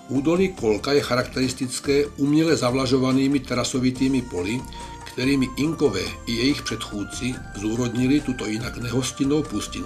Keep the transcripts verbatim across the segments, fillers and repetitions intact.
Údolí Kolka je charakteristické uměle zavlažovanými terasovitými poli, kterými Inkové i jejich předchůdci zúrodnili tuto jinak nehostinnou pustinu.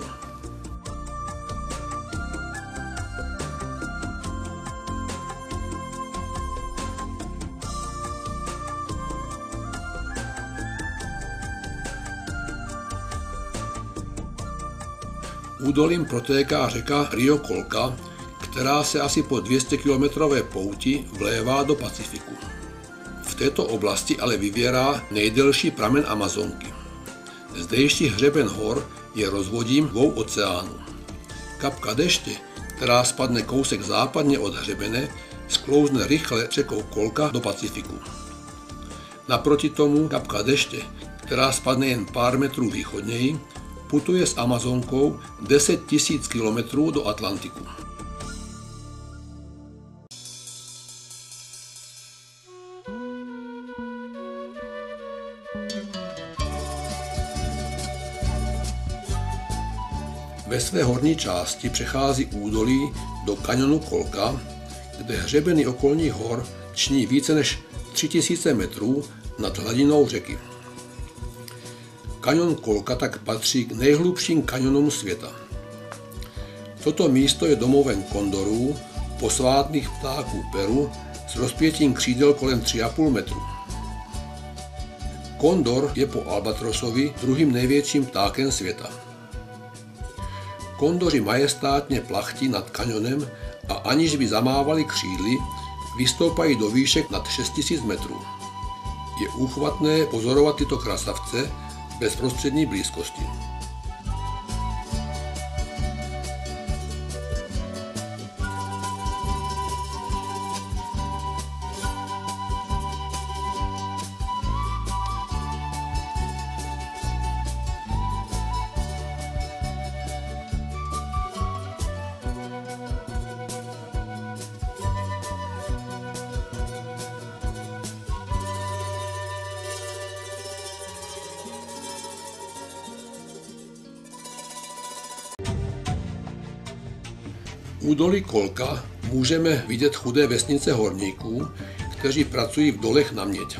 Údolím protéká řeka Rio Kolka, která se asi po dvěstěkilometrové pouti vlévá do Pacifiku. V této oblasti ale vyvěrá nejdelší pramen Amazonky. Zdejší hřeben hor je rozvodím dvou oceánů. Kapka deště, která spadne kousek západně od hřebene, sklouzne rychle řekou Kolka do Pacifiku. Naproti tomu kapka deště, která spadne jen pár metrů východněji, putuje s Amazonkou deset tisíc kilometrů do Atlantiku. Ve své horní části přechází údolí do kaňonu Kolka, kde hřebeny okolních hor ční více než tři tisíce metrů nad hladinou řeky. Kaňon Kolka tak patří k nejhlubším kaňonům světa. Toto místo je domovem kondorů, posvátných ptáků Peru s rozpětím křídel kolem tři a půl metru. Kondor je po albatrosovi druhým největším ptákem světa. Kondoři majestátně plachtí nad kaňonem a aniž by zamávali křídly, vystoupají do výšek nad šest tisíc metrů. Je úchvatné pozorovat tyto krasavce v bezprostřední blízkosti. Údolí Kolka můžeme vidět chudé vesnice horníků, kteří pracují v dolech na měď.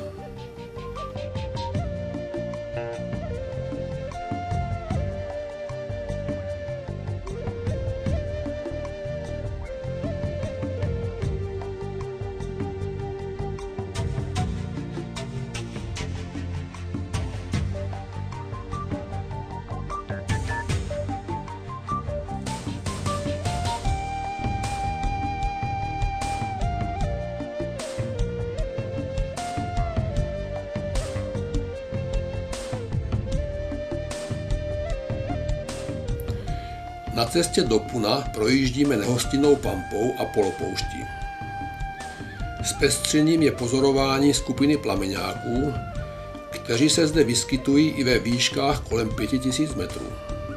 Na cestě do Puna projíždíme nehostinnou pampou a polopouští. Zpestřením je pozorování skupiny plameňáků, kteří se zde vyskytují i ve výškách kolem pěti tisíc metrů.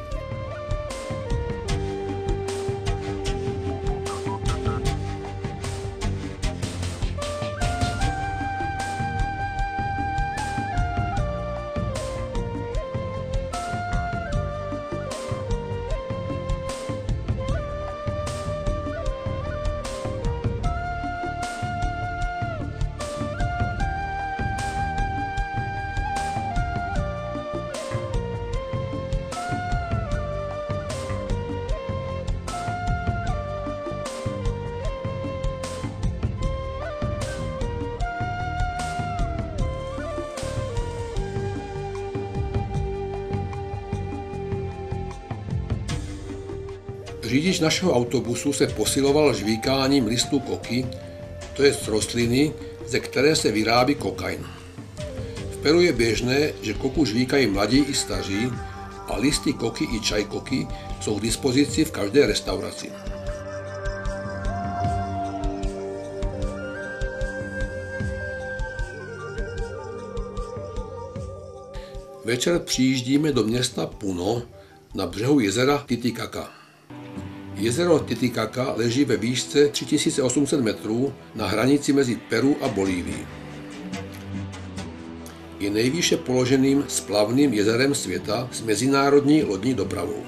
Řidič našeho autobusu se posiloval žvíkáním listů koky, to je z rostliny, ze které se vyrábí kokain. V Peru je běžné, že koku žvíkají mladí i staří a listy koky i čaj koky jsou k dispozici v každé restauraci. Večer přijíždíme do města Puno na břehu jezera Titicaca. Jezero Titicaca leží ve výšce tři tisíce osm set metrů na hranici mezi Peru a Bolívií. Je nejvýše položeným splavným jezerem světa s mezinárodní lodní dopravou.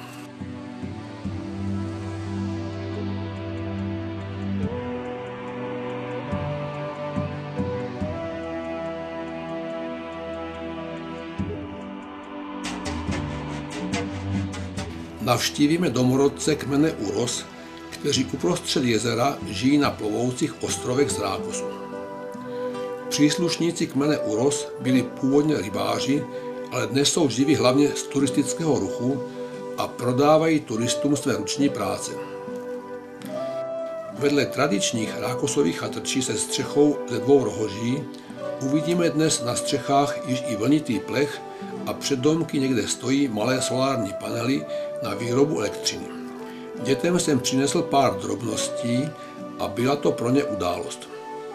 navštívíme domorodce kmene Uros, kteří uprostřed jezera žijí na plovoucích ostrovech z Rákosu. Příslušníci kmene Uros byli původně rybáři, ale dnes jsou živí hlavně z turistického ruchu a prodávají turistům své ruční práce. Vedle tradičních rákosových chatrčí se střechou ze dvou rohoží uvidíme dnes na střechách již i vlnitý plech a před domky někde stojí malé solární panely na výrobu elektřiny. Dětem jsem přinesl pár drobností a byla to pro ně událost.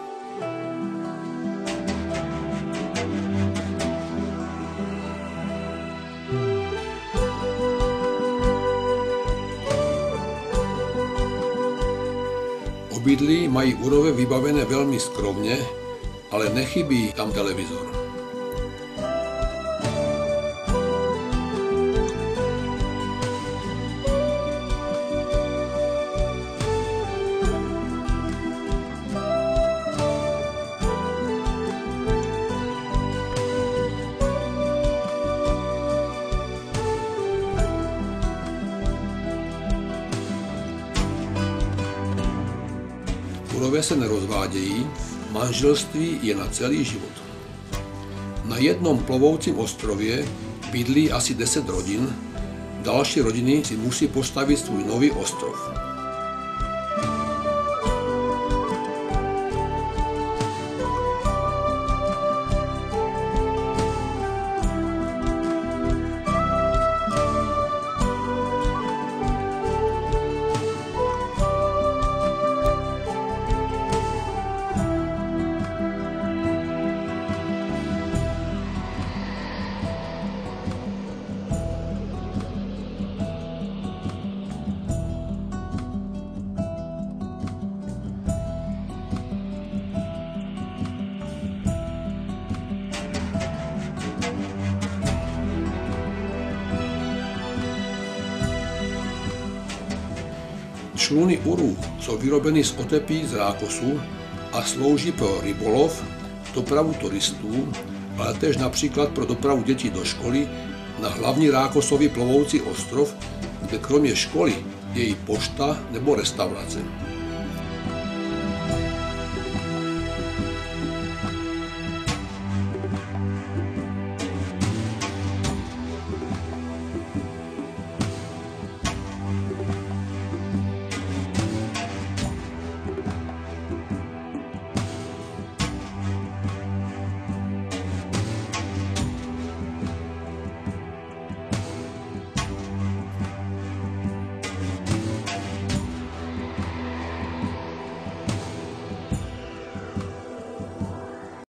Obydlí mají Urové vybavené velmi skromně, ale nechybí tam televizor. Urové se nerozvádějí, manželství je na celý život. Na jednom plovoucím ostrově bydlí asi deset rodin, další rodiny si musí postavit svůj nový ostrov. Čluny Urů jsou vyrobeny z otepí z Rákosu a slouží pro rybolov, dopravu turistů, ale též například pro dopravu dětí do školy na hlavní Rákosový plovoucí ostrov, kde kromě školy je i pošta nebo restaurace.